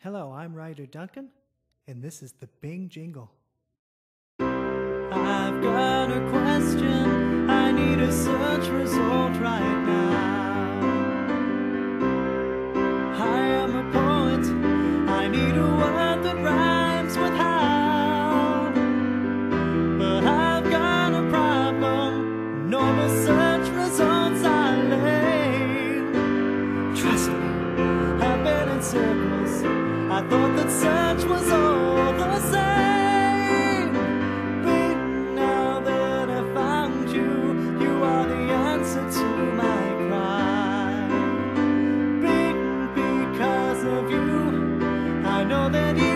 Hello, I'm Ryder Duncan, and this is the Bing Jingle. I've got a question, I need a search result right now. I am a poet, I need a word that rhymes with how. But I've got a problem, no research results are lame. Trust me, I've been in circles, I thought that search was all the same. But now that I found you, you are the answer to my cry. Because of you, I know that you